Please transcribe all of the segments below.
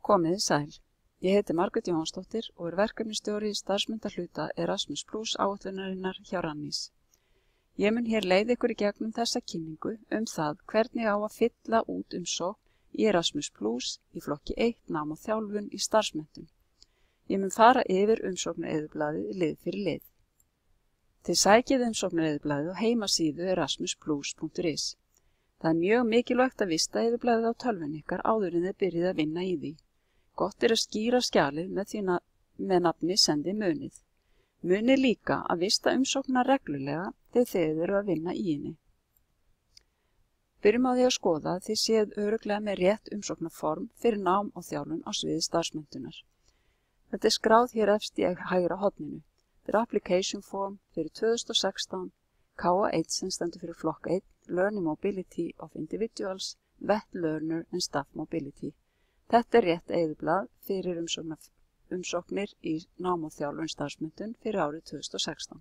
Komiði sæl. Ég heiti Margrét Jóhannsdóttir og verkefnisstjóri í starfsmyndahluta Erasmus+ áætlunarinnar hjá Rannís. Ég mun hér leiða ykkur í gegnum þessa kynningu það hvernig á að fylla út umsókn í Erasmus+ í flokki 1 nám og þjálfun í starfsmenntun. Ég mun fara yfir umsóknareyðublaðið lið fyrir lið. Þið sækið umsóknareyðublaðið á heimasíðu erasmus+.is. Það er mjög mikilvægt að vista eyðublaðið á tölvunni ykkar áður en þið byrjið að vinna í því. Gott er að skýra skjalið með nafni sendi munið. Munið líka að vista umsóknina reglulega þegar þið eru að vinna í henni. Byrjum á því að skoða að þið séð örugglega með rétt umsóknarform fyrir nám og þjálfun á sviði starfsmenntunar. Þetta er skráð hér efst í hægra horninu. Þetta er application form fyrir 2016, KA1 sem stendur fyrir flokk 1, Learning Mobility of Individuals, Vet Learner and Staff Mobility. Þetta er rétt eyðublað fyrir umsóknir í nám og þjálfun starfsmenntun fyrir árið 2016.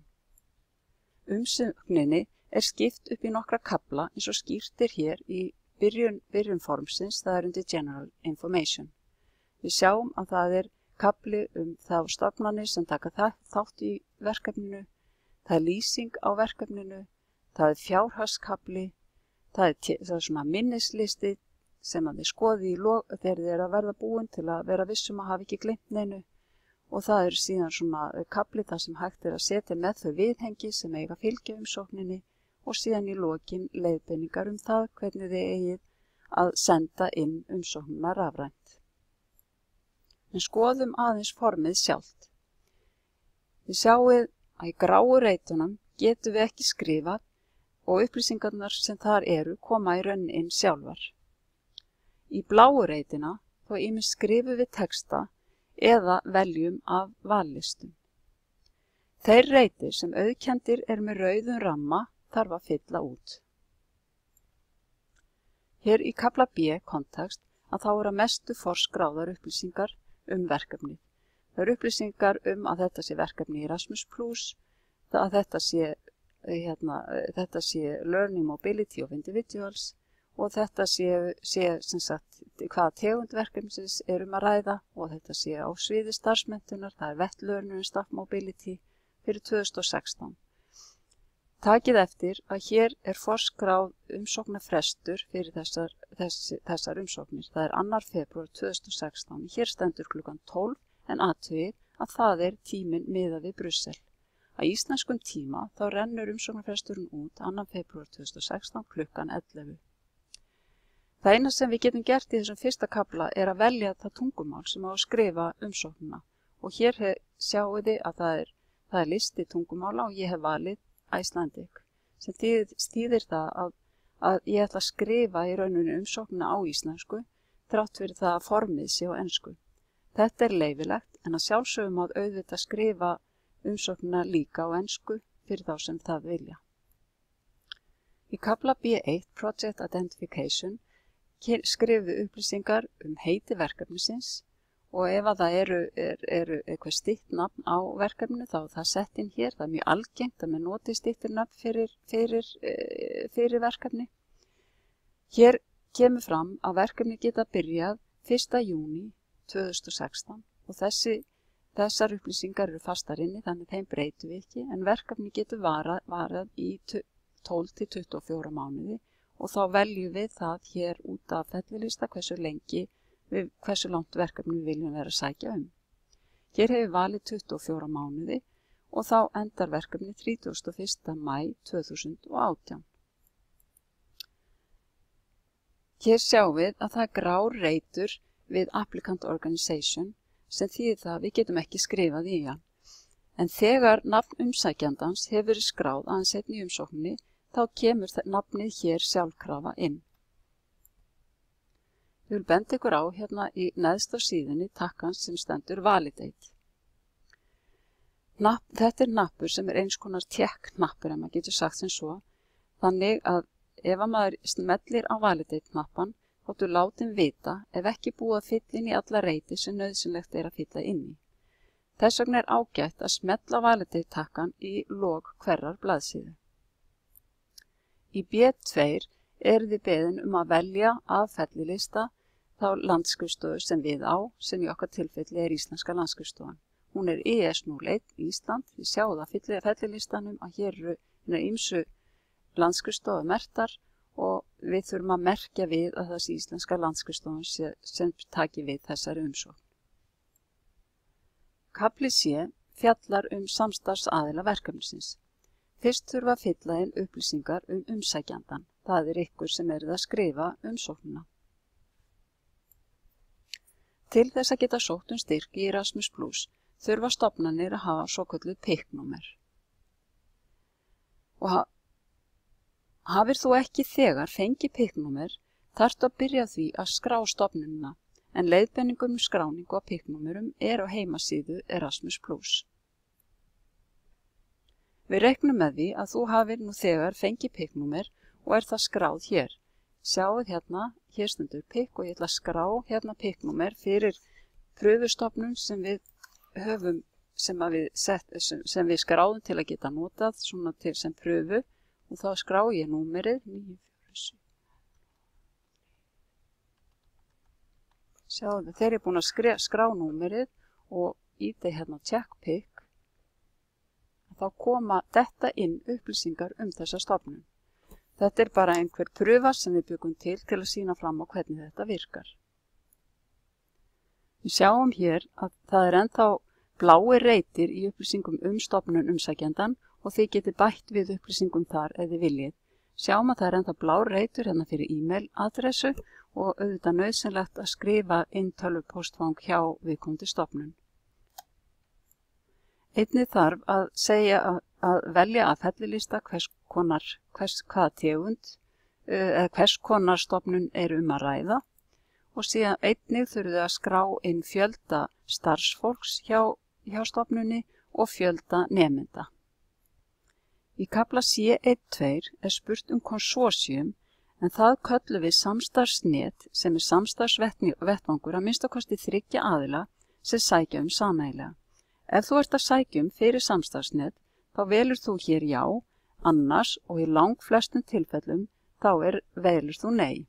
Umsókninni er skipt upp í nokkra kafla eins og skýrt er hér í byrjun formsins, það er undir General Information. Við sjáum að það er kafli þá stofnanir sem taka þátt í verkefninu, það er lýsing á verkefninu, það er fjárhagskafli, það er svona minnislisti sem að þið skoði þegar þið eru að verða búin til að vera vissum að hafa ekki gleymt neinu, og það er síðan svona kafli þar sem hægt er að setja með þau viðhengi sem eiga að fylgja umsókninni og síðan í lokin leiðbeiningar það hvernig þið eigið að senda inn umsóknina rafrænt. En skoðum aðeins formið sjálft. Þið sjáið að í gráu reitunum getum við ekki skrifað og upplýsingarnar sem þar eru koma í rauninni inn sjálfar. Í bláu reitina þá ýmist skrifum við texta eða veljum af vallistum. Þeir reitir sem auðkenndir með rauðum ramma þarf að fylla út. Hér í kafla B, kontekst, að þá að mestu forskráðar upplýsingar verkefnið. Það eru upplýsingar að þetta sé verkefni í Erasmus+, að þetta sé Learning Mobility of Individuals og þetta sé sem sagt hvaða tegund verkefnisins að ræða og þetta sé á sviði starfsmenntunar, það er Vet Learner and Staff Mobility fyrir 2016. Takið eftir að hér er forskráð umsóknarfrestur fyrir þessar umsóknir. Það er 2. febrúar 2016. Hér stendur klukkan 12 en athugið að það er tíminn miðað við Brussel. Á íslenskum tíma þá rennur umsóknarfresturinn út 2. febrúar 2016 klukkan 11. Það eina sem við getum gert í þessum fyrsta kafla að velja það tungumál sem á að skrifa umsóknina og hér sjáið þið að það er listi tungumála og ég hef valið Icelandic sem þýðir það að ég ætla að skrifa í rauninni umsóknina á íslensku þrátt fyrir það að formið sé á ensku. Þetta er leyfilegt en að sjálfsögum að auðvitað skrifa umsóknina líka á ensku fyrir þá sem það vilja. Í kafla B1 Project Identification skrifu upplýsingar heiti verkefnisins og ef að það eru eitthvað stytt nafn á verkefninu þá er það sett inn hér. Það er mjög algengt að með noti styttir nafn fyrir verkefni. Hér kemur fram að verkefni geta byrjað 1. júní 2016 og þessar upplýsingar eru fastar inni þannig þeim breytum við ekki en verkefni getur varað í 12 til 24 mánuði og þá veljum við það hér út af fellilista hversu langt verkefni við viljum vera að sækja Hér hefur valið 24 mánuði og þá endar verkefni 31. maí 2018. Hér sjáum við að það er grár reitur við Applicant Organization sem þýðir það að við getum ekki skrifað í hann. En þegar nafn umsækjandans hefur verið skráð aðeins einn í umsókninni þá kemur nafnið hér sjálfkrafa inn. Ég vil benda ykkur á hérna í neðst á síðunni takkans sem stendur Validate. Þetta er hnappur sem eins konar tékk-hnappur ef maður getur sagt sem svo. Þannig að ef maður smellir á Validate hnappan þóttu látin vita ef ekki búið að fylla inn í alla reiti sem nauðsynlegt að fylla inn í. Þess vegna er ágætt að smella Validate takkan í lok hverrar blaðsíðu. Í B2 þið beðin að velja af fellilista þá landsskrifstofu sem við á, sem í okkar tilfelli íslenska landsskrifstofan. Hún IS01 Ísland, þið sjáu það fellilistanum að hér eru ýmsu landsskrifstofu merktar og við þurfum að merkja við að þessi íslenska landsskrifstofan sem taki við þessari umsókn. Kafli C fjallar samstarfsaðila verkefnisins. Fyrst þurfa að fylla inn upplýsingar umsækjandan. Það ykkur sem að skrifa umsóknina. Til þess að geta sótt styrk í Erasmus+ þurfa stofnanir að hafa svokölluð PIK-númer. Og hafir þú ekki þegar fengið PIK-númer, þarftu að byrja því að skrá stofnunina, en leiðbeiningum skráningu á PIK-númerum á heimasíðu Erasmus+. Við reiknum með því að þú hafir nú þegar fengið PIK-númer og það skráð hér. Sjáuð hérna, hér stendur PIK og ég ætla að skrá hérna PIK-númer fyrir pröfustofnun sem við höfum, sem við skráðum til að geta notað svona til sem pröfu og þá skrá ég númerið 947. Sjáðu, þegar ég er búin að skrá númerið og íta hérna check PIK, þá koma þetta inn upplýsingar þessa stofnun. Þetta bara einhver pröfa sem við byggum til að sýna fram á hvernig þetta virkar. Við sjáum hér að það ennþá blái reitir í upplýsingum stofnun umsækjandan og þið getið bætt við upplýsingum þar ef þið viljið. Sjáum að það ennþá blár reitur hérna fyrir e-mail adressu og auðvitað nauðsynlegt að skrifa inn tölvupóstfang hjá viðkomandi stofnun. Einnig þarf að segja að velja að fellilista hvaða tegund eða hvers konar stofnun að ræða og síðan einnig þurfum við að skrá inn fjölda starfsfólks hjá stofnunni og fjölda nemenda. Í kafla C1.2 spurt konsortium en það köllum við samstarfsnet sem samstarfsvettvangur að minnstakosti 3 aðila sem sækja sameiginlega. Ef þú ert að sækja fyrir samstarfsnet, þá velur þú hér já, annars og í langflestum tilfellum þá velur þú nei.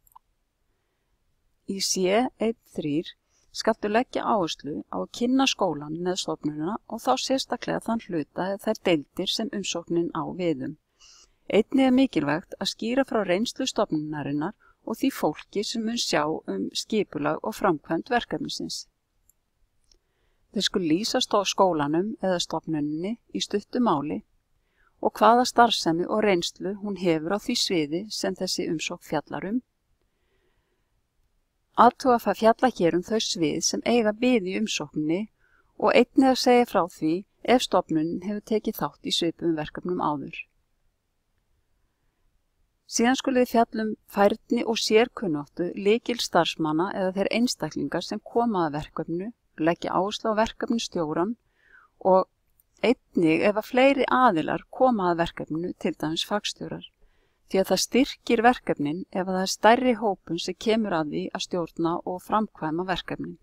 Í C1.3 skaltu leggja áherslu á að kynna skólan með stofnunina og þá sérstaklega þann hluta eða þær deildir sem umsóknin á við. Einnig mikilvægt að skýra frá reynslu stofnunarinnar og því fólki sem mun sjá skipulag og framkvæmd verkefnisins. Þeir skulu lýsa skólanum eða stofnuninni í stuttu máli og hvaða starfsemi og reynslu hún hefur á því sviði sem þessi umsókn fjallar Athuga að fjalla hér þau svið sem eiga við í umsókninni og einnig að segja frá því ef stofnunin hefur tekið þátt í svipuðum verkefnum áður. Síðan skulu þið fjalla færni og sérkunnáttu lykil starfsmanna eða þeir einstaklingar sem koma að verkefnu, leggja áherslu á verkefnisstjóran og einnig ef að fleiri aðilar koma að verkefninu, til dæmis fagstjórar, því að það styrkir verkefnin ef að það stærri hópun sem kemur að því að stjórna og framkvæma verkefnin.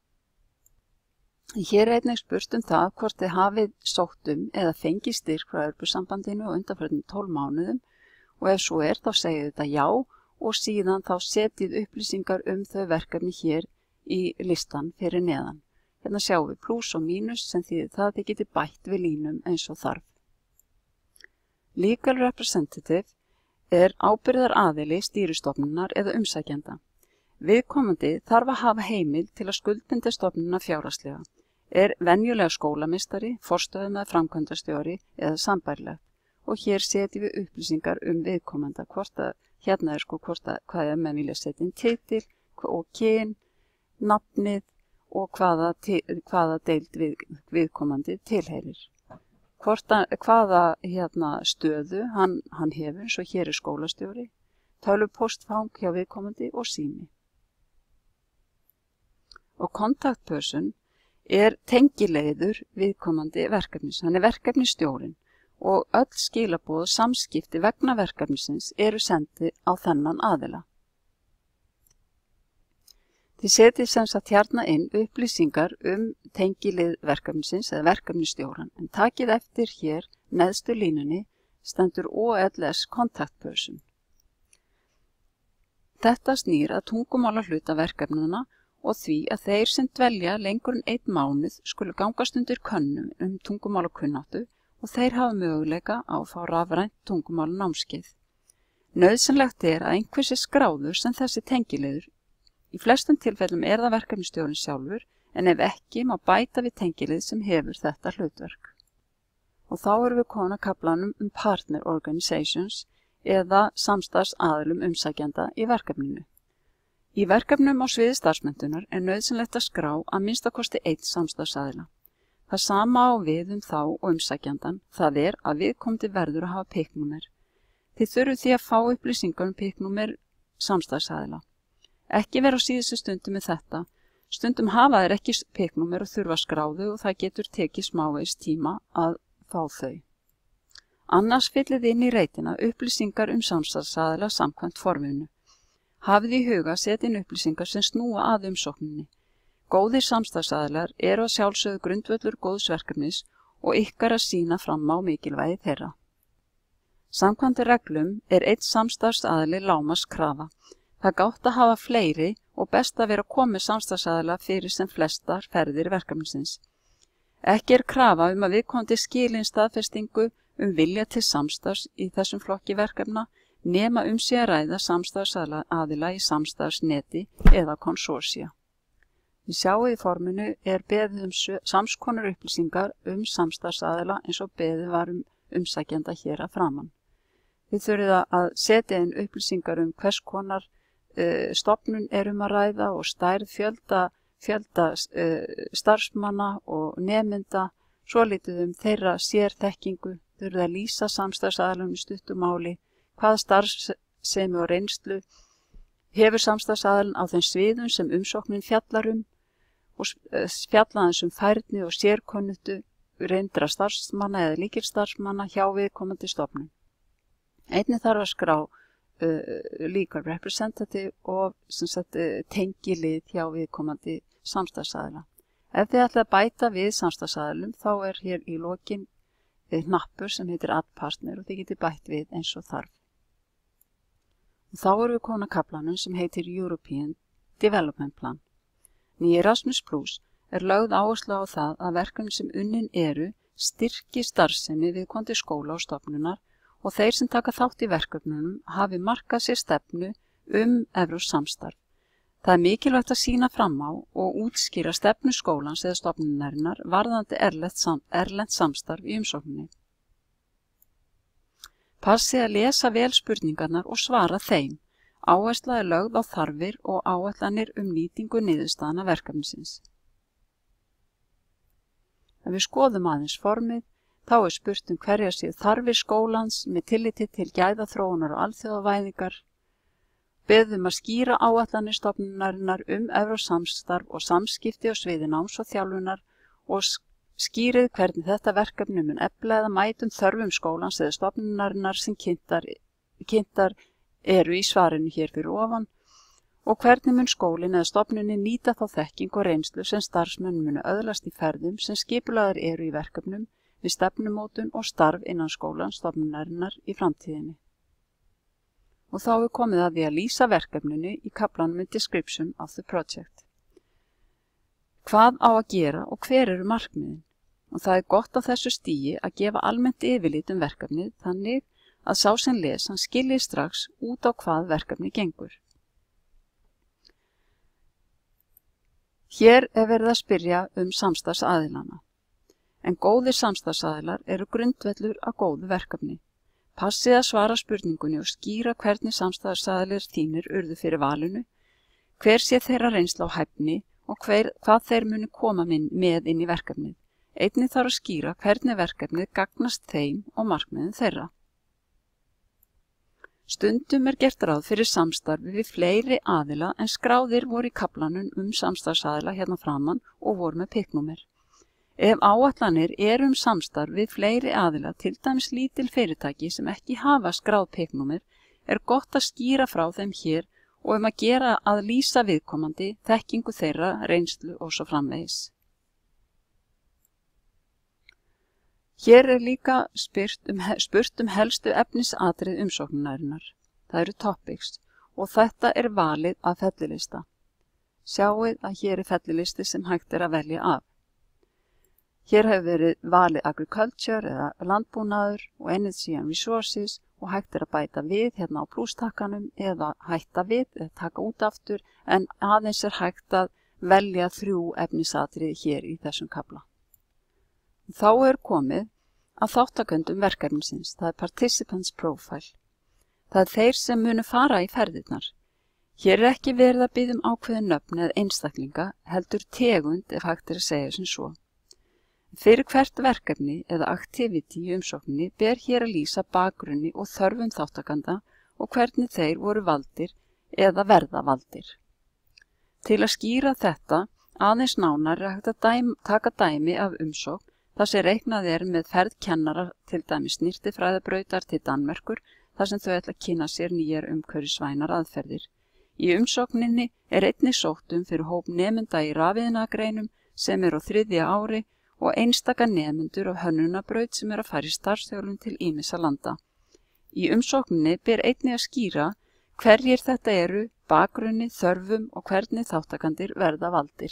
Hér einnig spurt það hvort þið hafið sótt eða fengið styrk frá Evrópusambandinu og undanfarandi 12 mánuðum og ef svo þá segið þetta já og síðan þá setjið upplýsingar þau verkefni hér í listan fyrir neðan. Hérna sjáum við pluss og mínus sem þýðir það að þið getið bætt við línum eins og þarf. Legal representative ábyrgðar aðili stýristofnunar eða umsækjanda. Viðkomandi þarf að hafa heimild til að skuldbinda stofnunina fjárhagslega. Venjulega skólameistari, forstöðumaður, framkvæmdastjóri eða sambærilegt. Og hér setjum við upplýsingar viðkomanda, hérna hvað menn vilja setja inn titil og kyn, nafnið og hvaða deild viðkomandi tilheyrir. Hvaða stöðu hann hefur, eins og hér skólastjóri, tölvupóstfang hjá viðkomandi og sími. Og contact person tengileiður viðkomandi verkefnis, hann verkefnisstjórinn og öll skilaboð samskipti vegna verkefnisins sendi á þennan aðila. Þið setið sem sagt hérna inn upplýsingar tengilið verkefnisins eða verkefnisstjóran, en takið eftir hér neðstu línunni stendur OLS contact person. Þetta snýr að tungumála hluta verkefnana og því að þeir sem dvelja lengur en 1 mánuð skulu gangast undir könnun tungumálakunnáttu og þeir hafa möguleika á að fá rafrænt tungumálanámskeið. Nauðsynlegt að einhver sé skráður sem þessi tengiliður. Í flestum tilfellum það verkefnisstjórinn sjálfur, en ef ekki má bæta við tengilið sem hefur þetta hlutverk. Og þá erum við komin að kaflanum partner organizations eða samstarfsaðilum umsækjanda í verkefninu. Í verkefnum á sviði starfsmenntunar nauðsynlegt að skrá að minnstakosti 1 samstarfsaðila. Það sama á við þá og umsækjandan, það að viðkomandi verður að hafa PIC-númer. Þið þurfið því að fá upplýsingar PIC-númer samstarfsaðila. Ekki vera á síðustu stundu með þetta. Stundum hafa þeir ekki PIC-númer og þurfa skráðu og það getur tekið smávegis tíma að fá þau. Annars fyllið inn í reitina upplýsingar samstarfsaðila samkvæmt forminu. Hafið í huga að setja inn upplýsingar sem snúa að umsókninni. Góðir samstarfsaðilar að sjálfsögðu grundvöllur góðs verkefnis og ykkar að sýna fram á mikilvægi þeirra. Samkvæmt reglum 1 samstarfsaðili lágmarkskrafa. Það gátt að hafa fleiri og best að vera komið samstarfsaðila fyrir sem flestar ferðir verkefnisins. Ekki krafa að viðkomandi skili staðfestingu vilja til samstarfs í þessum flokki verkefna nema sé að ræða samstarfsaðila í samstarfsneti eða konsortía. Við sjáum í forminu beðið samskonar upplýsingar samstarfsaðila eins og beðið var umsækjanda hér að framan. Þið þurfið að setja inn upplýsingar hvers konar stofnun að ræða og stærð fjölda starfsmanna og nemenda, svo litið þeirra sérþekkingu, þurfið að lýsa samstarfsaðilum í stuttu máli, hvaða starfsemi og reynslu hefur samstarfsaðilinn á þeim sviðum sem umsóknin fjallar og fjallaðans færni og sérkunnáttu reyndra starfsmanna eða lykilstarfsmanna hjá viðkomandi stofnun. Einnig þarf að skrá legal representative og tengilið hjá viðkomandi samstarfsaðila. Ef þið ætla að bæta við samstarfsaðilum þá hér í lokin hnappur sem heitir Add Partner og þið getið bætt við eins og þarf. Og þá erum við komin að kaflanum sem heitir European Development Plan. Í Erasmus Plus lögð áherslu á það að verkefni sem unnin styrki starfsemi viðkomandi skóla og stofnunar og þeir sem taka þátt í verkefnunum hafi markað sér stefnu evrópskt samstarf. Það mikilvægt að sýna fram á og útskýra stefnu skólans eða stofnunarinnar varðandi erlent samstarf í umsókninni. Passið að lesa vel spurningarnar og svara þeim. Áhersla lögð á þarfir og áætlanir nýtingu niðurstaðna verkefnisins. Ef við skoðum aðeins formið, þá spurt hverjar séu þarfir skólans með tilliti til gæðaþróunar og alþjóðavæðingar. Beðum að skýra áætlanir stofnunarinnar evrópskt samstarf og samskipti á sviði náms og þjálfunar og skýrið hvernig þetta verkefni mun efla eða mætum þörfum skólans eða stofnunarinnar sem kynntar í svarinu hér fyrir ofan og hvernig mun skólinn eða stofnunin nýta þá þekking og reynslu sem starfsmenn munu öðlast í ferðum sem skipulagðar í verkefnum við stefnumótun og starf innan skólans stofnunarinnar í framtíðinni. Og þá komið að því að lýsa verkefninu í kaflanum Description of the Project. Hvað á að gera og hver markmiðin? Og það gott á þessu stigi að gefa almennt yfirlit verkefnið þannig að sá sem les hann skilji strax út á hvað verkefni gengur. Hér verið að spyrja samstarfsaðilana. En góðir samstarfsaðilar grundvöllur að góðu verkefni. Passið að svara spurningunni og skýra hvernig samstarfsaðilir þínir urðu fyrir valinu, hver sé þeirra reynsla á hæfni og hvað þeir munu koma með inn í verkefnið. Einnig þarf að skýra hvernig verkefnið gagnast þeim og markmiðum þeirra. Stundum gert ráð fyrir samstarfi við fleiri aðila en skráðir voru í kaflanum samstarfsaðila hérna framan og voru með PIC-númer. Ef áætlanir samstarf við fleiri aðila, til dæmis lítil fyrirtæki sem ekki hafa skráð PIC-númer, gott að skýra frá þeim hér og að gera að lýsa viðkomandi, þekkingu þeirra, reynslu og svo framvegis. Hér líka spurt helstu efnisatrið umsóknarinnar. Það topics og þetta valið af fellilista. Sjáið að hér fellilisti sem hægt að velja af. Hér hefur verið valið Agriculture eða landbúnaður og Energy and Resources og hægt að bæta við hérna á plústakkanum eða hætta við eða taka út aftur, en aðeins hægt að velja 3 efnisatriði hér í þessum kafla. Þá komið að þáttakendum verkefnisins, það Participants Profile. Það þeir sem munu fara í ferðirnar. Hér ekki verið að biðja ákveðin nöfn eða einstaklinga, heldur tegund ef hægt að segja sem svo. Fyrir hvert verkefni eða activity í umsókninni ber hér að lýsa bakgrunni og þörfum þáttakanda og hvernig þeir voru valdir eða verða valdir. Til að skýra þetta aðeins nánar hægt að taka dæmi af umsókn þar sem reiknað með ferð kennara til dæmis snyrtifræðabrautar til Danmerkur þar sem þau ætla að kynna sér nýjar umhverfisvænar aðferðir. Í umsókninni einnig sótt fyrir hóp nemenda í rafiðnaðargreinum sem á 3. ári og einstaka nemendur af hönnunarbraut sem að fara í starfsþjálfun til ýmissa landa. Í umsókninni ber einnig að skýra hverjir þetta bakgrunni, þörfum og hvernig þáttakandir verða valdir.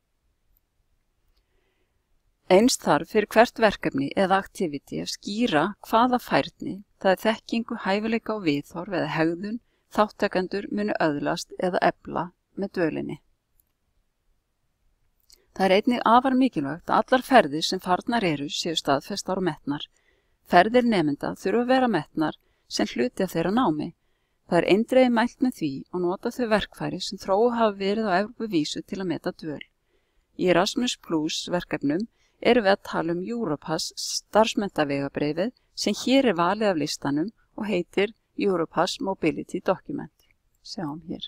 Eins þarf fyrir hvert verkefni eða activity að skýra hvaða færni, það þekkingu, hæfileika og viðhorf eða hegðun þáttakendur munu öðlast eða efla með dvölinni. Það einnig afar mikilvægt að allar ferðir sem farnar séu staðfestar og metnar. Ferðir nemenda þurfa að vera metnar sem hluti af þeirra námi. Það eindregið mælt með því að nota þau verkfæri sem þróuð hafa verið á Evrópuvísu til að meta dvöl. Í Erasmus Plus verkefnum við að tala Europass starfsmenntavegabrifið sem hér valið af listanum og heitir Europass Mobility Document. Sjáum hér.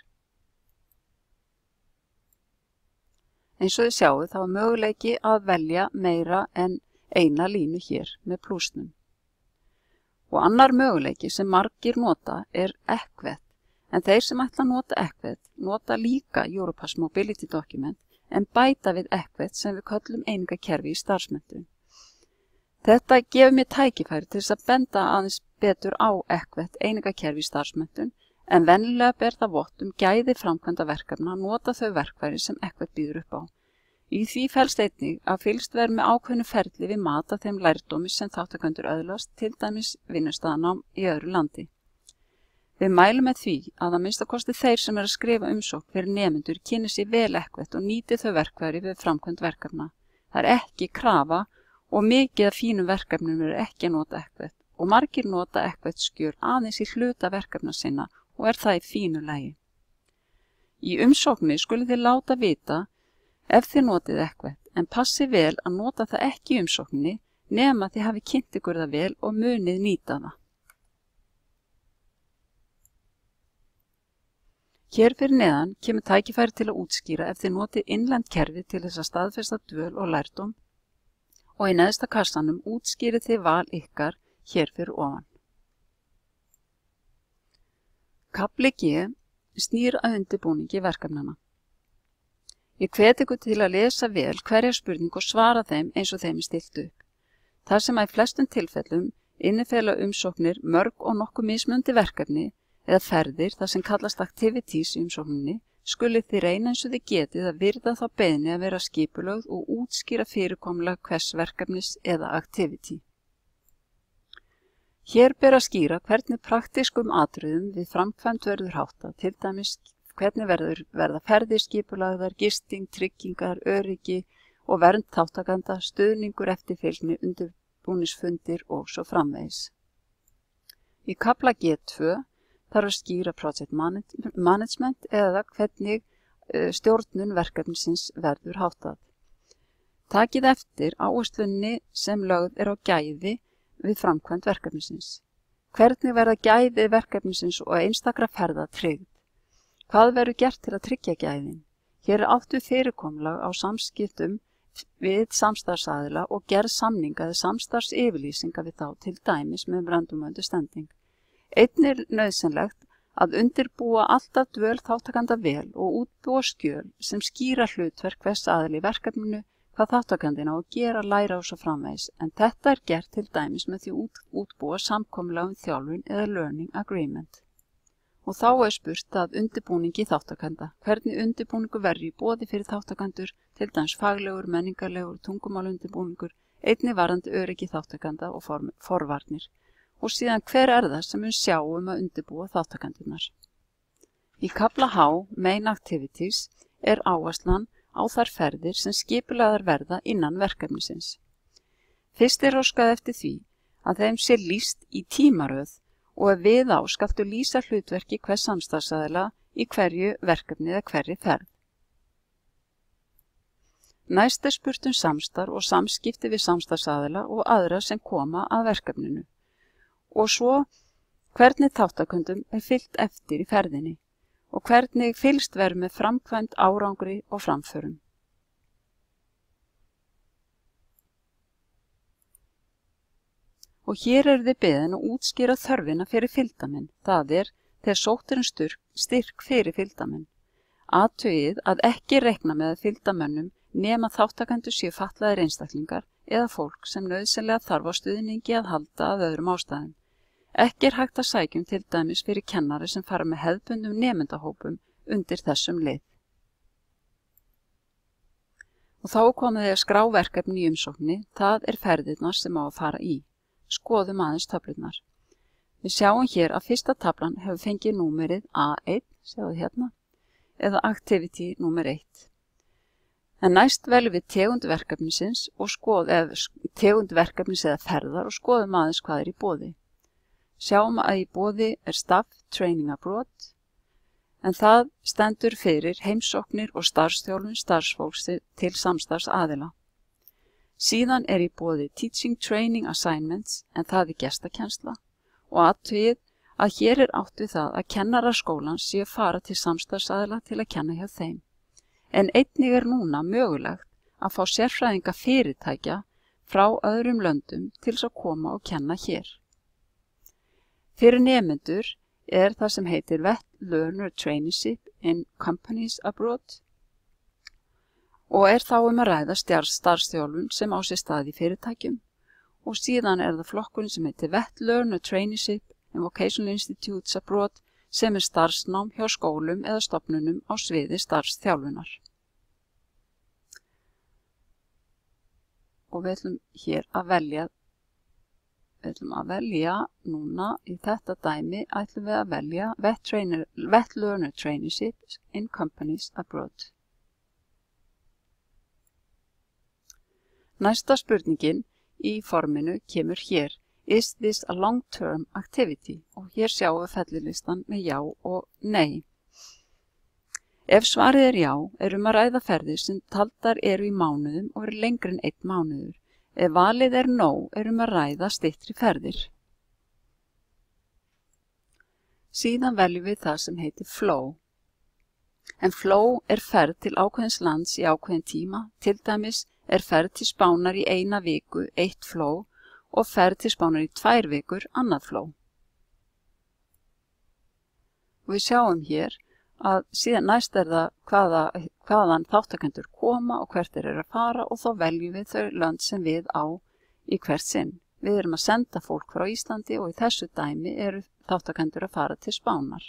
Eins og þið sjáu þá möguleiki að velja meira en eina línu hér með plúsnum. Og annar möguleiki sem margir nota Eqvet, en þeir sem ætla að nota Eqvet nota líka Europass Mobility Document en bæta við Eqvet sem við köllum einingakerfi í starfsmenntun. Þetta gefur mér tækifæri til þess að benda aðeins betur á Eqvet einingakerfi í starfsmenntun, en venjulega ber það vott gæði framkvæmda verkefna að nota þau verkfæri sem Eqvet býður upp á. Í því felst einnig að fylgst verður með ákveðnu ferli við mat af þeim lærdómi sem þáttakendur öðlast, til dæmis vinnustaðanám í öðru landi. Við mælum með því að minnsta kosti þeir sem að skrifa umsókn fyrir nemendur kynni sér vel Eqvet og nýti þau verkfæri við framkvæmd verkefna. Það ekki krafa og mikið af fínum verkefnum ekki að nota Eqvet og margir nota Eqvet skjöl aðeins í hluta verkefna sinna og það í fínu lagi. Í umsókninni skulu þið láta vita ef þið notið Eqvet, en passi vel að nota það ekki í umsókninni nema þið hafi kynnt ykkur það vel og munið nýta það. Hér fyrir neðan kemur tækifæri til að útskýra ef þið notið innlend kerfi til þess að staðfesta dvöl og lærdóm og í neðsta kassanum útskýrið þið val ykkar hér fyrir ofan. Kafli G snýr að undirbúningi verkefnana. Ég hvet ykkur til að lesa vel hverja spurning og svara þeim eins og þeim stillt upp. Þar sem að í flestum tilfellum innifela umsóknir mörg og nokkuð mismunandi verkefni eða ferðir þar sem kallast activities í umsókninni, skulið þið reyna eins og þið getið að virða þá beiðni að vera skipulögð og útskýra fyrirkomlega hvers verkefnis eða activity. Hér ber að skýra hvernig praktískum atriðum við framkvæmd verður háttað, til dæmis hvernig verða ferðir skipulagðar, gisting, tryggingar, öryggi og vernd þáttakanda, stuðningur eftirfylgni, undirbúningsfundir og svo framvegis. Í kafla G2 þarf að skýra project management eða hvernig stjórnun verkefnisins verður háttað. Takið eftir áherslunni sem lögð á gæði við framkvæmd verkefnisins. Hvernig verða gæði verkefnisins og einstakra ferða tryggð? Hvað verður gert til að tryggja gæðin? Hér átt við fyrirkomulag á samskiptum við samstarfsaðila og gerð samninga eða samstarfsyfirlýsinga við þá, til dæmis með memorandum of understanding. Einnig nauðsynlegt að undirbúa alltaf dvöl þáttakanda vel og útbúa skjöl sem skýra hlutverk hvers aðili í verkefninu, hvað þáttakandinn á að gera, læra og svo framvegis, en þetta gert til dæmis með því útbúa samkomulag þjálfun eða learning agreement. Og þá spurt að undirbúningi þáttakenda. Hvernig undirbúningur verður í boði fyrir þáttakendur, til dæmis faglegur, menningarlegur, tungumálundirbúningur, einnig varðandi öryggi þáttakenda og forvarnir. Og síðan hver það sem mun sjá að undirbúa þáttakendurnar. Í kafla H, Main Activities, áherslan á þær ferðir sem skipulagðar verða innan verkefnisins. Fyrst óskað eftir því að þeim sé lýst í tímaröð og við á skaltu lýsa hlutverki hvers samstarfsaðila í hverju verkefni eða hverri ferð. Næst spurt samstarf og samskipti við samstarfsaðila og aðra sem koma að verkefninu. Og svo hvernig þáttakendum fylgt eftir í ferðinni og hvernig fylgst verður með framkvæmd, árangri og framförum. Og hér þið beðin að útskýra þörfina fyrir fylgdarmenn, það þegar sótt styrk fyrir fylgdarmenn. Athugið að ekki reikna með að fylgdarmönnum nema þáttakendur séu fatlaðir einstaklingar eða fólk sem nauðsynlega þarf á stuðningi að halda af öðrum ástæðum. Ekki hægt að sækjum til dæmis fyrir kennari sem fara með hefðbundum nemendahópum undir þessum lið. Og þá komið þið að skrá verkefni í umsókninni, það ferðirnar sem á að fara í. Skoðum aðeins töflurnar. Við sjáum hér að fyrsta taflan hefur fengið númerið A1, sjáðu hérna, eða Activity númer 1. En næst veljum við tegund verkefnisins tegund verkefnis eða ferðar og skoðum aðeins hvað í boði. Sjáum að í boði Staff Training Abroad, en það stendur fyrir heimsóknir og starfsþjálfun starfsfólks til samstarfsaðila. Síðan í boði Teaching Training Assignments, en það gestakennsla, og athugið að hér átt við það að kennarar skólans séu fara til samstarfsaðila til að kenna hjá þeim. En einnig núna mögulegt að fá sérfræðinga fyrirtækja frá öðrum löndum til að koma og kenna hér. Fyrir nemendur það sem heitir VET Learner Traineeship in Companies Abroad og þá að ræða starfsþjálfun sem á sér stað í fyrirtækjum og síðan það flokkurinn sem heitir VET Learner Traineeship in Vocational Institutes Abroad sem starfsnám hjá skólum eða stofnunum á sviði starfsþjálfunar. Og við ætlum hér að velja, núna í þetta dæmi ætlum við að velja VET Learner Traineeship in Companies Abroad. Næsta spurningin í forminu kemur hér. Is this a long-term activity? Og hér sjáum við fellilistan með já og nei. Ef svarið já, að ræða ferðir sem taldar í mánuðum og lengri en 1 mánuður. Ef valið no, að ræða styttri ferðir. Síðan veljum við það sem heitir flow. En flow ferð til ákveðins lands í ákveðin tíma, til dæmis ferð til Spánar í 1 viku, 1 flow, og ferð til Spánar í 2 vikur, annað flow. Og við sjáum hér að síðan næst það hvaðan þáttakendur koma og hvert að fara og þá veljum við þau lönd sem við á í hvert sinn. Við að senda fólk frá Íslandi og í þessu dæmi þáttakendur að fara til Spánar.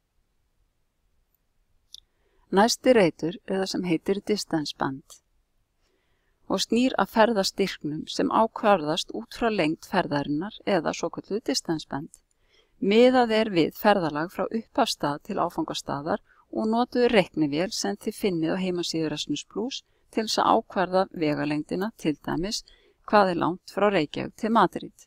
Næsti reitur það sem heitir Distance Band og snýr að ferðastyrknum sem ákvarðast út frá lengd ferðarinnar eða svokölluð Distance Band. Miðað við ferðalag frá upphafstað til áfangastaðar og notuðu reiknivél sem þið finnið á heimasíðu Erasmus Plus til að ákvarða vegalengdina, til dæmis hvað langt frá Reykjavík til Madrid.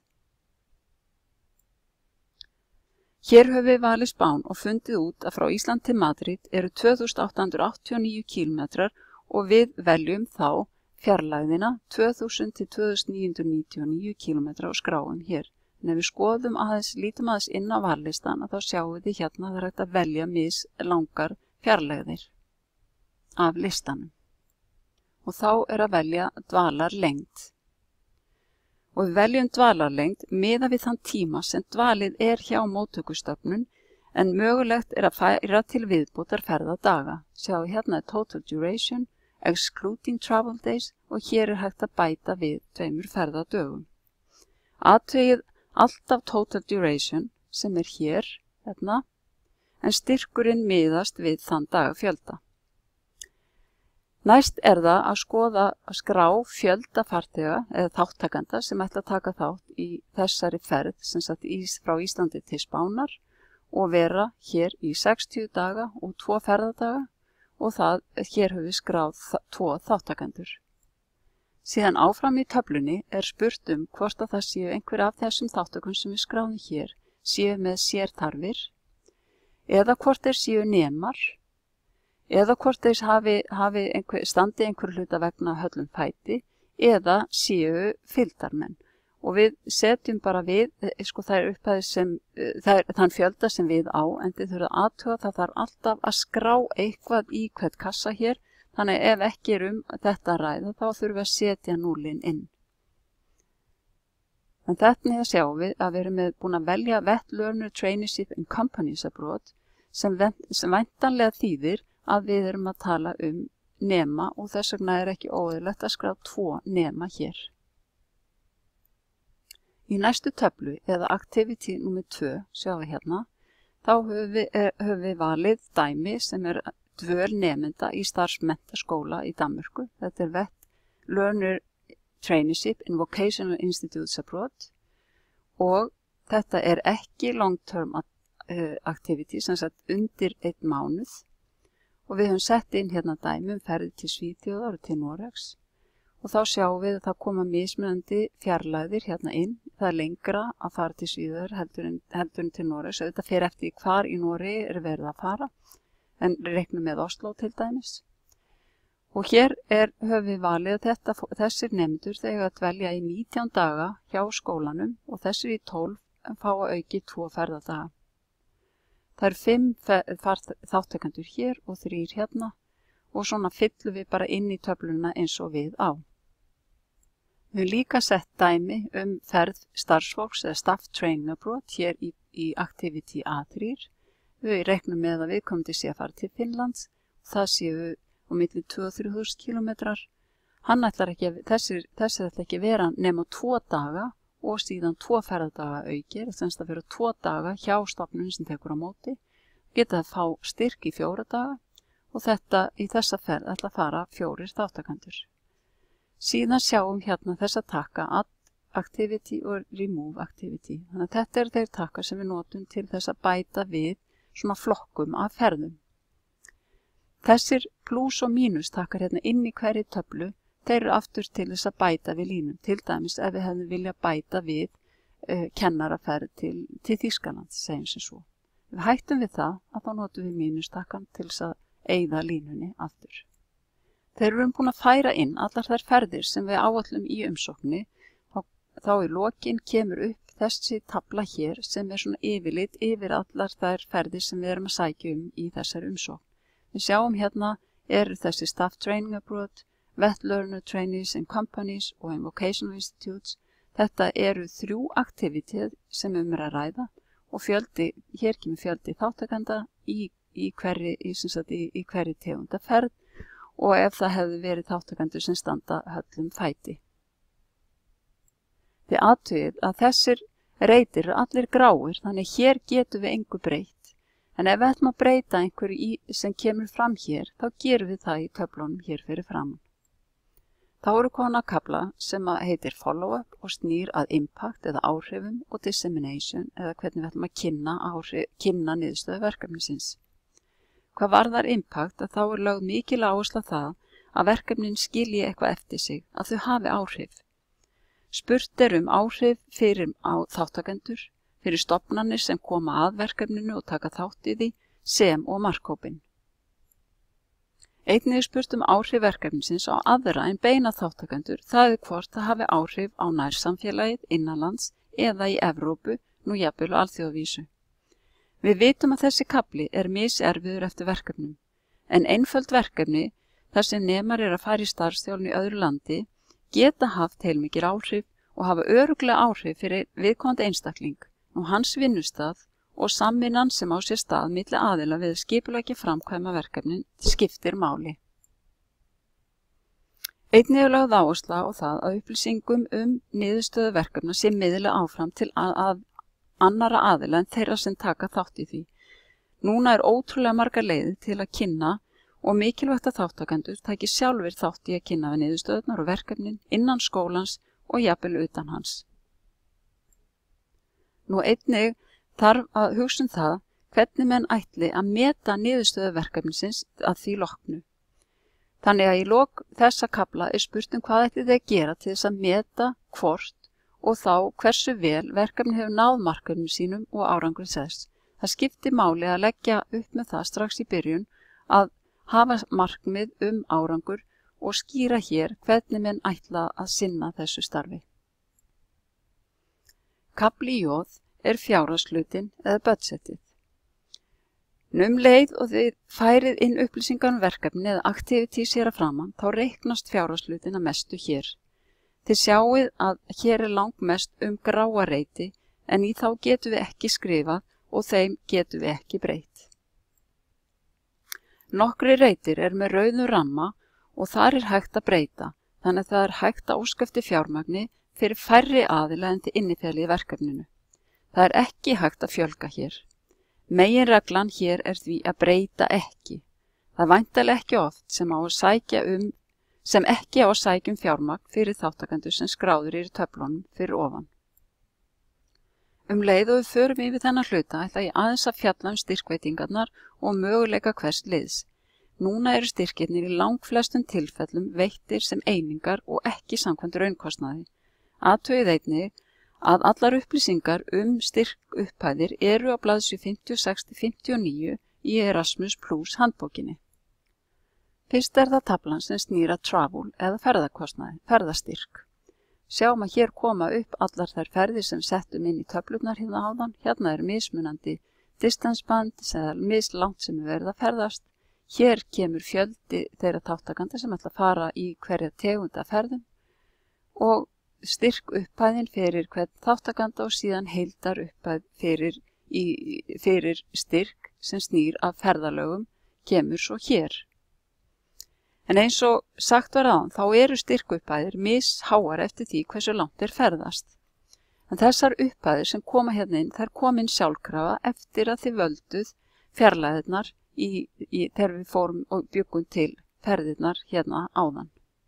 Hér höfum við valið Spán og fundið út að frá Ísland til Madrid 2889 km og við veljum þá fjarlægðina 2000 til 2999 km og skráum hér. En ef við skoðum lítum aðeins inn á vallistan þá sjáum við hérna það hægt að velja mislangar fjarlægðir af listanum. Og þá að velja dvalarlengd. Og við veljum dvalarlengd miðað við þann tíma sem dvalið hjá móttökustofnun en mögulegt að færa til viðbótar ferðadaga. Sjáum hérna total duration, excluding travel days og hér hægt að bæta við 2 ferðadögum. Athugið alltaf total duration sem hér, hérna, en styrkurinn miðast við þann dagafjölda. Næst það að skoða að skrá fjölda farþega eða þáttakenda sem ætla að taka þátt í þessari ferð sem sagt frá Íslandi til Spánar og vera hér í 60 daga og 2 ferðadaga og hér höfum við skráð 2 þáttakendur. Síðan áfram í töflunni spurt hvort að það séu einhver af þessum þáttökum sem við skráðum hér séu með sérþarfir eða hvort þeir séu nemar eða hvort þeir hafi standi einhver hluta vegna höllum fæti eða séu fylgdarmenn. Og við setjum bara við, þær upphæðir sem, þann fjölda sem við á, en þið þurfa að athuga það þarf alltaf að skrá eitthvað í hvert kassa hér, þannig ef ekki þetta að ræða, þá þurfum við að setja núlinn inn. En þetta sjáum við að við erum búin að velja Vet Learner Traineeship in Companies Abroad, sem væntanlega þýðir að við erum að tala nema og þess vegna ekki óeðlilegt að skrá 2 nema hér. Í næstu töflu eða activity nr. 2, sjáum við hérna, þá höfum við valið dæmi sem dvöl nemenda í starfsmenntaskóla í Danmörku. Þetta Vet Learner Traineeship in Vocational Institutes Abroad og þetta ekki long-term activity, sem sagt undir 1 mánuð og við höfum sett inn hérna dæmi ferðir til Svíþjóðar og til Noregs. Og þá sjáum við að það koma mismunandi fjarlægðir hérna inn. Það lengra að fara til Svíþjóðar heldur en til Noregs. Þetta fer eftir hvar í Noregi verið að fara, en reiknum með Oslo til dæmis. Og hér höfum við valið að þessir nemendur þegar að dvelja í 19 daga hjá skólanum og þessir í 12 fá að auki 2 ferðadaga. Það 5 þáttakendur hér og 3 hérna og svona fyllum við bara inn í töfluna eins og við á. Við höfum líka sett dæmi ferð starfsfólks eða staff training abroad hér í activity A3. Við reiknum með að viðkomandi sé að fara til Finnlands. Það séu á milli 2-3.000 kilometrar. Þessi ætlar ekki vera nema 2 daga og síðan 2 ferðadaga aukir. Þannig að vera 2 daga hjá stofnunum sem tekur á móti. Geta að fá styrk í 4 daga og í þessa ferð ætla að fara 4 þáttakendur. Síðan sjáum hérna þess að taka add activity og remove activity. Þannig að þetta þeir taka sem við notum til þess að bæta við svona flokkum af ferðum. Þessir plus og mínus takkar hérna inn í hverju töflu, þeir aftur til þess að bæta við línum. Til dæmis ef við hefðum vilja bæta við kennaraferð til Þýskalands, segjum sem svo. Ef við hættum við það, að þá notum við mínustakkan til þess að eyða línunni aftur. Þeir eru búin að færa inn allar þær ferðir sem við áætlum í umsókninni, þá í lokin kemur upp þessi tabla hér sem svona yfirlit yfir allar þær ferðir sem við erum að sækja í þessari umsókn. Við sjáum hérna þessi Staff Training Abroad, Vet Learner Trainees in Companies og in Vocational Institutes. Þetta 3 aktivitið sem að ræða og hér kemur fjöldi þáttakenda í hverri tegunda ferð og ef það hefði verið þáttakendur sem standa höllum fæti. Þið athugið að þessir reitir allir gráir, þannig hér getum við engu breytt. En ef við ætlum að breyta einhverju sem kemur fram hér, þá gerum við það í töflunum hér fyrir framan. Þá komin að kafla sem heitir follow-up og snýr að impact eða áhrifum og dissemination eða hvernig við ætlum að kynna niðurstöðu verkefnisins. Hvað varðar impact þá lögð mikil áhersla á það að verkefnin skilji eitthvað eftir sig, að þau hafi áhrif. Spurt áhrif fyrir þáttakendur, fyrir stofnanir sem koma að verkefninu og taka þátt í því, sem og markhópinn. Einnig spurt áhrif verkefnisins á aðra en beina þáttakendur, það hvort það hafi áhrif á nærsamfélagið innanlands eða í Evrópu, nú jafnvel á alþjóðavísu. Við vitum að þessi kafli miserfiður eftir verkefnum, en einföld verkefni þar sem nemar að fara í starfsþjálfun í öðru landi geta haft heilmikil áhrif og hafa örugglega áhrif fyrir viðkomandi einstakling og hans vinnustað og samvinnan sem á sér stað milli aðila við skipuleggja framkvæma verkefnin skiptir máli. Einnig lögð áhersla á það að upplýsingum niðurstöðu verkefna sé miðlað áfram til annara aðila en þeirra sem taka þátt í því. Núna ótrúlega margar leiðir til að kynna og mikilvægt að þáttakendur taki sjálfir þátt í að kynna við niðurstöðurnar og verkefnin innan skólans og jafnvel utan hans. Nú einnig þarf að hugsa það hvernig menn ætli að meta niðurstöðu verkefnisins að því loknu. Þannig að í lok þessa kafla spurt hvað ætli þeir gera til þess að meta hvort og þá hversu vel verkefni hefur náð markmiðum sínum og árangri þess. Það skiptir máli að leggja upp með það strax í byrjun að hafa markmið árangur og skýra hér hvernig menn ætla að sinna þessu starfi. Kafli J fjárhagshlutinn eða budgetið. Leið og þið færið inn upplýsingar verkefni eða activities hér að framan, þá reiknast fjárhagshlutinn að mestu hér. Þið sjáið að hér langmest gráa reiti en í þá getum við ekki skrifað og þeim getum við ekki breytt. Nokkri reitir með rauðum ramma og þar hægt að breyta, þannig að það hægt að óska eftir fjármagni fyrir færri aðila en þið innifælið í verkefninu. Það ekki hægt að fjölga hér. Meginreglan hér því að breyta ekki. Það væntanlega ekki oft sem ekki á að sækja fjármagn fyrir þáttakendur sem skráður í töflunum fyrir ofan. Leið og við förum yfir þennan hluta ætla ég aðeins að fjalla styrkveitingarnar og möguleika hvers liðs. Núna styrkirnir í langflestum tilfellum veittir sem einingar og ekki samkvæmt raunkostnaði. Athugið einnig að allar upplýsingar styrkupphæðir á blaðsíðu 56-59 í Erasmus Plus handbókinni. Fyrst það taflan sem snýr að travel eða ferðakostnaði, ferðastyrk. Sjáum að hér koma upp allar þær ferðir sem settum inn í töflurnar hérna áðan. Hérna mismunandi distance band eða mislangt sem verið að ferðast. Hér kemur fjöldi þeirra þáttakenda sem ætla að fara í hverja tegunda ferðum og styrkupphæðin fyrir hvern þáttakanda og síðan heildarupphæð fyrir styrk sem snýr að ferðalögum kemur svo hér. En eins og sagt var áðan, þá styrkupphæðir misháar eftir því hversu langt ferðast. En þessar upphæðir sem koma hérna inn, þær koma inn sjálfkrafa eftir að þið völduð fjarlæðirnar þegar við fórum og byggum til ferðirnar hérna áðan.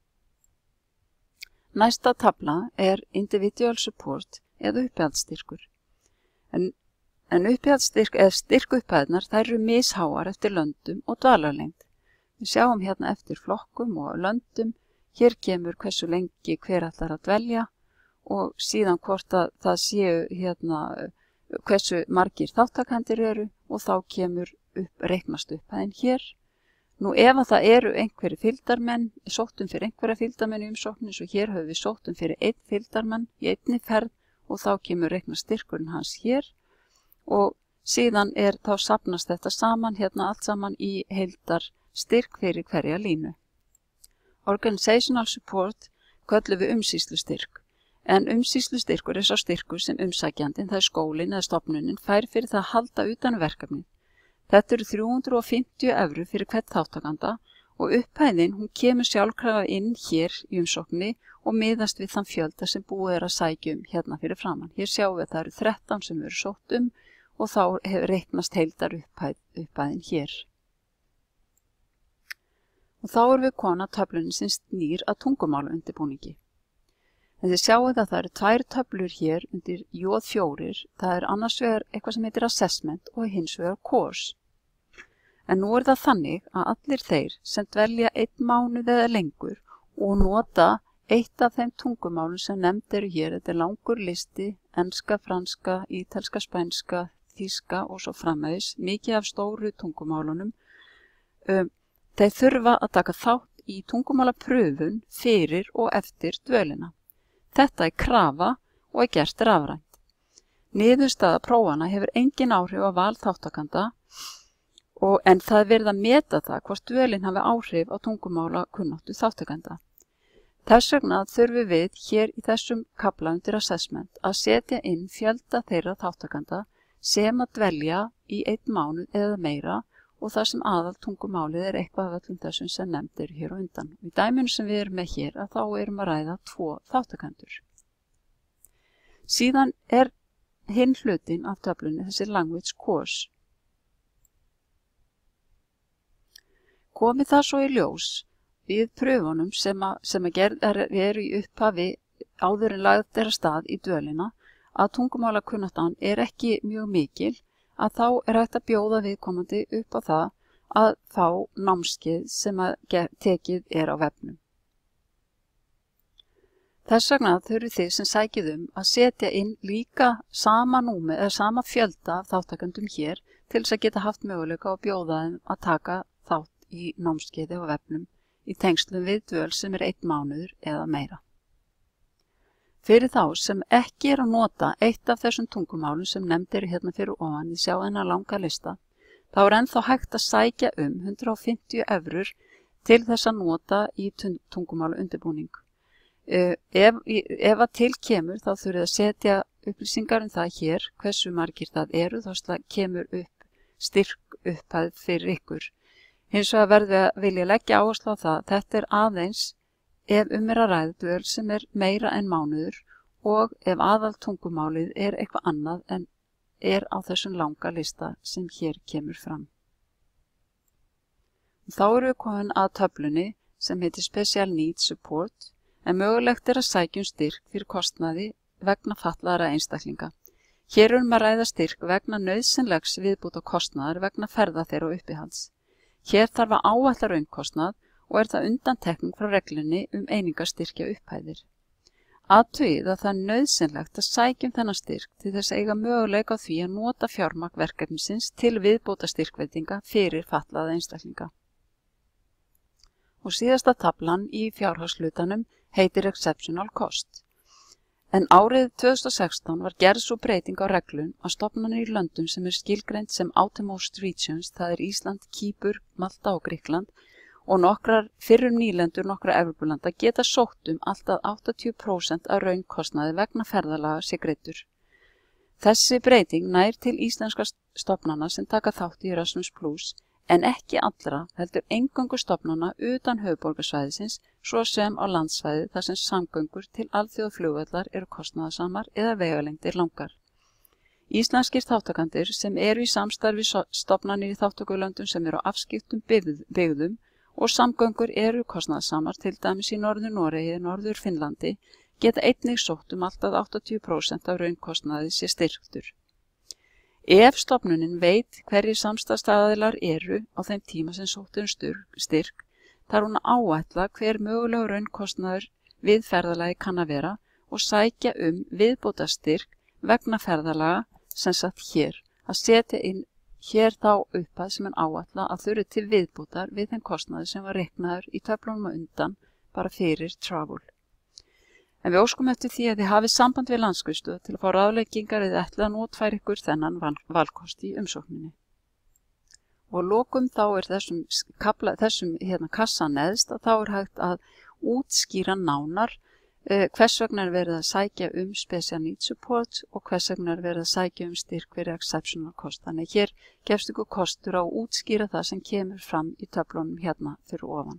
Næsta tafla individual support eða uppihaldstyrkur. En uppihaldstyrk eða styrkupphæðirnar, þær misháar eftir löndum og dvalarlengd. Við sjáum hérna eftir flokkum og löndum, hér kemur hversu lengi hver ætlar að dvelja og síðan hvort að það séu hérna hversu margir þáttakendur og þá kemur reiknast upphæðin hér. Nú ef að það einhverjir fylgdarmenn, sóttum fyrir einhverja fylgdarmenn í umsókninni, svo hér höfum við sóttum fyrir einn fylgdarmenn í einni ferð og þá kemur reiknast styrkurinn hans hér og síðan þá safnast þetta saman hérna allt saman í heildar styrk fyrir hverja línu. Organizational support köllum við umsýslustyrk, en umsýslustyrkur sá styrkur sem umsækjandinn, það skólinn eða stofnunin, fær fyrir það að halda utan verkefnið. Þetta 350 € fyrir hvern þáttakanda og upphæðin kemur sjálfkrafa inn hér í umsókninni og miðast við þann fjölda sem búið að sækja hérna fyrir framann. Hér sjáum við að það 13 sem sótt og þá reiknast heildar upphæðin hér. Og þá við komin að töflunni sem snýr að tungumálaundirbúningi. En þið sjáið að það tvær töflur hér undir J4, það annars vegar eitthvað sem heitir assessment og hins vegar course. En nú það þannig að allir þeir sem dvelja 1 mánuð eða lengur og nota eitt af þeim tungumálum sem nefnd hér, þetta langur listi, enska, franska, ítalska, spænska, þýska og svo framvegis, mikið af stóru tungumálunum, þeir þurfa að taka þátt í tungumálapröfun fyrir og eftir dvölina. Þetta krafa og gert rafrænt. Niðurstaða prófana hefur engin áhrif á val þáttakanda en það verið að meta það hvort dvölin hafi áhrif á tungumála kunnáttu þáttakanda. Þess vegna þurfum við hér í þessum kafla undir assessment að setja inn fjölda þeirra þáttakanda sem að dvelja í 1 mánuð eða meira og það sem aðal tungumálið eitthvað af öllum þessum sem nefnd hér á undan. Í dæminu sem við með hér að þá að ræða 2 þáttakendur. Síðan hinn hlutin af töflunni þessi language course. Komi það svo í ljós við pröfunum sem gerð eru í upphafi áður en lagt af stað í dvölina að tungumálakunnáttan ekki mjög mikil, að þá hægt að bjóða viðkomandi upp á það að fá námskeið sem tekið á vefnum. Þess vegna þurfið þið sem sækið að setja inn líka sama númer eða sama fjölda af þáttakendum hér til þess að geta haft möguleika að bjóða þeim að taka þátt í námskeiði á vefnum í tengslum við dvöl sem 1 mánuður eða meira. Fyrir þá sem ekki að nota eitt af þessum tungumálum sem nefnd eru hérna fyrir ofan, þið sjá þennan langa lista, þá ennþá hægt að sækja 150 evrur til þess að nota í tungumála undirbúning. Ef að til kemur þá þurfið að setja upplýsingar það hér, hversu margir það eru, þá kemur upp styrk upphæð fyrir ykkur. Hins vegar verðum við að vilja leggja áherslu á það, þetta aðeins ef að ræða dvöl sem meira en mánuður og ef aðal tungumálið eitthvað annað en á þessum langa lista sem hér kemur fram. Þá erum við komin að töflunni sem heitir Special Needs Support, en mögulegt að sækja styrk fyrir kostnaði vegna fatlaðra einstaklinga. Hér að ræða styrk vegna nauðsynlegs viðbóta kostnaðar vegna ferða þeirra og uppihalds. Hér þarf að áætla raunkostnað og það undantekning frá reglunni einingastyrkja upphæðir. Athugið að það nauðsynlegt að sækja þennan styrk til þess að eiga möguleika á því að nota fjármagn verkefnisins til viðbóta styrkveitinga fyrir fatlaða einstaklinga. Og síðasta taflan í fjárhagshlutanum heitir Exceptional Cost. En árið 2016 var gerð svo breyting á reglum að stofnanir í löndum sem skilgreind sem Outermost Regions, það Ísland, Kýpur, Malta og Grikkland, og nokkrar fyrrum nýlendur nokkra Evrópulanda geta sótt allt að 80% af raunkostnaði vegna ferðalaga sé greiddur. Þessi breyting nær til íslenskra stofnana sem taka þátt í Erasmus Plus, en ekki allra, heldur eingöngu stofnana utan höfuðborgarsvæðisins, svo sem á landsvæði þar sem samgöngur til alþjóðaflugvallar eru kostnaðarsamar eða vegalengdir langar. Íslenskir þáttakendur sem eru í samstarfi stofnanir í þátttökulöndum sem eru á afskiptum byggðum og samgöngur eru kostnaðarsamar, til dæmis í Norður-Noregi eða Norður-Finnlandi, geta einnig sótt allt að 80% af raunkostnaði sé styrktur. Ef stofnunin veit hverjir samstarfsaðilar eru á þeim tíma sem sótt styrk, þarf hún að áætla hver mögulegur raunkostnaður við ferðalagi kann að vera og sækja viðbóta styrk vegna ferðalaga sem sagt hér, að setja inn hér þá upphæð sem áætla að þurfi til viðbótar við þeim kostnaði sem var reiknaður í töflunum undan bara fyrir travel. En við óskum eftir því að þið hafið samband við landskriðstofu til að fá ráðleggingar eða ætla að notfæra ykkur þennan valkost í umsókninni. Og lokum þá þessum kassa neðst að þá hægt að útskýra nánar hvers vegna verið að sækja Special Needs Support og hvers vegna verið að sækja styrk fyrir Exceptional Cost. Þannig hér gefst ykkur kostur á að útskýra það sem kemur fram í töflunum hérna fyrir ofan.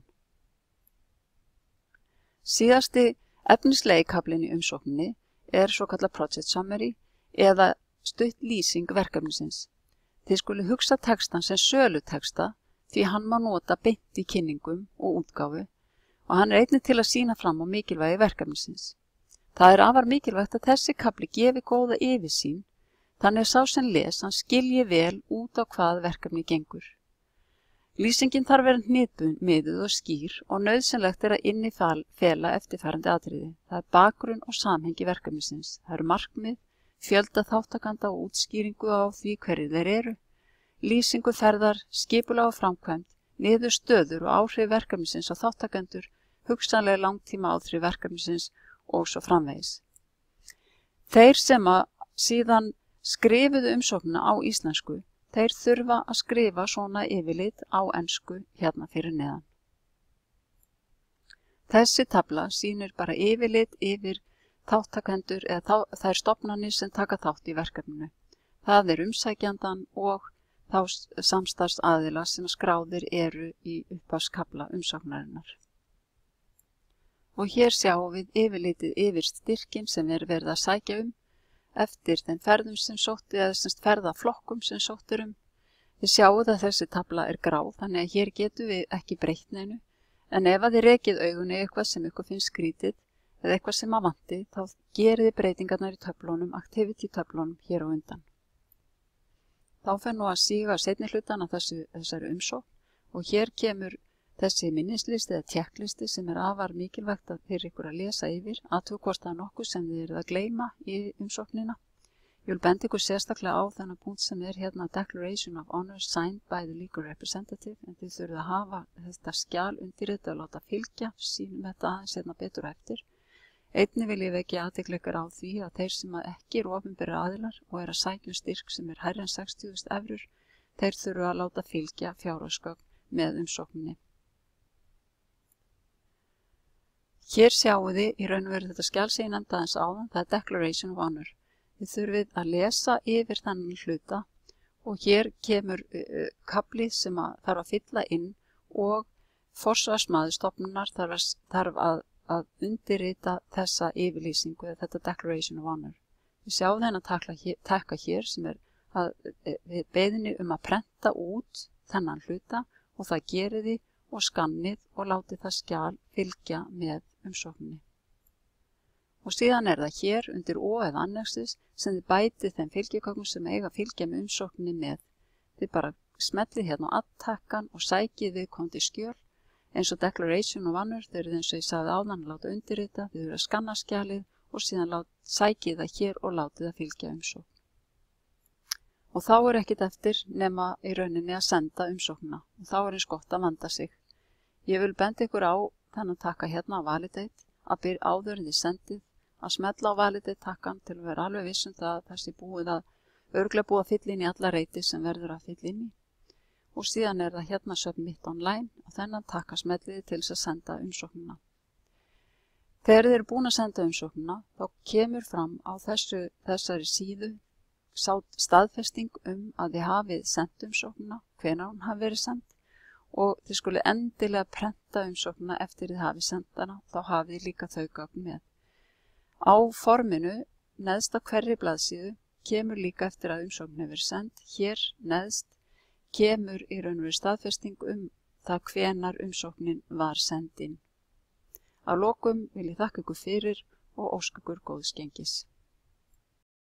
Síðasti efnislegi kaflinn í umsókninni svo kallað Project Summary eða stutt lýsing verkefnisins. Þið skulu hugsa textan sem söluteksta því hann má nota beint í kynningum og útgáfu og hann einnig til að sýna fram á mikilvægi verkefnisins. Það afar mikilvægt að þessi kafli gefi góða yfirsýn, þannig sá sem les hann skilji vel út á hvað verkefni gengur. Lýsingin þarf vera hnitmiðuð og skýr og nauðsynlegt að innifela eftirfarandi atriði. Það bakgrunn og samhengi verkefnisins. Það markmið, fjölda þáttakanda og útskýringu á því hverjir þeir eru, lýsingu ferðar, skipulag og framkvæmd, niðurstöður og áhrif verkefnisins á þáttakendur, hugsanlega langtíma áhrif verkefnisins og svo framvegis. Þeir sem síðan skrifuðu umsóknina á íslensku, þeir þurfa að skrifa svona yfirlit á ensku hérna fyrir neðan. Þessi tafla sýnir bara yfirlit yfir þáttakendur eða þær stofnanir sem taka þátt í verkefninu. Það umsækjandan og þá samstarfsaðila sem skráðir eru í upphafskafla umsóknarinnar. Og hér sjáum við yfirlitið yfir styrkin sem verið að sækja eftir þeim ferðum sem sótti eða ferðaflokkum sem sóttir Þið sjáuð að þessi tafla er grá, þannig að hér getum við ekki breytt neinu, en ef að þið rekið augunni eitthvað sem ykkur finnst skrítið eða eitthvað sem að vanti, þá gerið þið breytingarnar í töflunum, activity töflunum hér á undan. Þá fer nú að síga seinni hlutan af þessari umsókn og hér kemur þessi minnislisti eða tékklisti sem er afar mikilvægt fyrir ykkur að lesa yfir, athuga hvort það er nokkuð sem þið eruð að gleyma í umsóknina. Ég vil benda ykkur sérstaklega á þennan punkt sem er hérna Declaration of Honor signed by the legal representative, en þið þurfið að hafa þetta skjal undir þetta og láta fylgja, sýnum þetta aðeins hérna betur eftir. Einnig vil ég vekja athygli ykkur á því að þeir sem ekki eru opinberir aðilar og eru að sækja styrk sem er hærri en 60.000 evrur, þeir þurfa að láta fylgja fjárhagsgögn með umsókninni. Hér sjáum þið í raun og veru þetta skjal sem ég nefndi aðeins áðan, það er Declaration of Honor. Þið þurfið að lesa yfir þennan hluta og hér kemur kafli sem þarf að fylla inn og forsvarsmaður stofnunar þarf að undirrita þessa yfirlýsingu eða þetta Declaration of Honor. Við sjáum þennan takka hér sem er við beiðinni að prenta út þennan hluta og það gerið þið og skannið og látið það skjal fylgja með umsókninni. Og síðan er það hér undir O eða annexis sem þið bætið þeim fylgigögnum sem eiga að fylgja með umsókninni með. Þið bara smellið hérna á addtakkan og sækið viðkomandi skjöl. Eins og Declaration of Honor, þau eru eins og ég sagði áðan að láta undirrita, þau eru að skanna skjalið og síðan sækið það hér og látið það fylgja umsókn. Og þá er ekkit eftir nema í rauninni að senda umsóknina og þá er eins gott að vanda sig. Ég vil benda ykkur á þennan takka hérna á validate að áður en þið sendið að smetla á validate takkan til að vera alveg viss það að þessi örugglega búið að fylla inn í alla reyti sem verður að fylla inn í. Og síðan er það hérna submit online og þennan takka smetliði til þess að senda umsóknina. Þegar þið eru búin að senda umsóknina þá kemur fram á þessari síðu staðfesting að þið hafið sendt umsóknina, hvenær hún hafi verið send og þið skuli endilega prenta umsóknina eftir þið hafið sendt hana, þá hafið þið líka þau gögn með. Á forminu, neðst á hverri blaðsíðu, kemur líka eftir að umsóknin hefur verið send. Hér neðst kemur í raun og veru staðfesting það hvenar umsóknin var send inn. Að lokum vil ég þakka ykkur fyrir og óska ykkur góðs gengis.